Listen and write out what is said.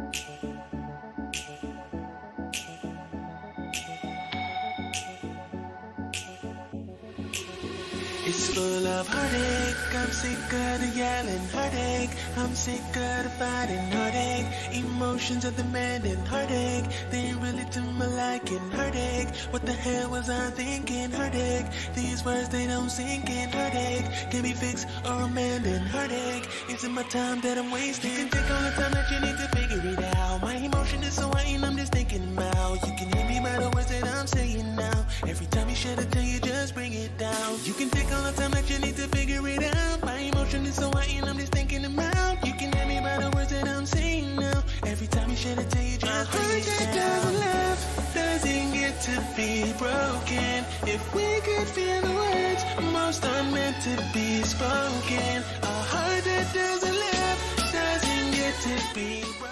It's full of heartache, I'm sick of the yelling heartache, I'm sick of the fighting heartache, emotions are demanding heartache, they ain't really to my liking heartache, what the hell was I thinking heartache, these words they don't sink in heartache, can be fixed or amended heartache, is it my time that I'm wasting, you can take all the time that you need to figure it out, my emotion is so heightened I'm just thinking about, you can hear me by the words that I'm saying now, every time you shed a tear you just bring it down, you can take all the time that you need to figure it out. My emotion is so heightened, I'm just thinking about. You can hear me by the words that I'm saying now. Every time you shed a tear, you just bring it down. Doesn't laugh, doesn't get to be broken. If we could feel the words, most are meant to be spoken. A heart that doesn't laugh, doesn't get to be broken.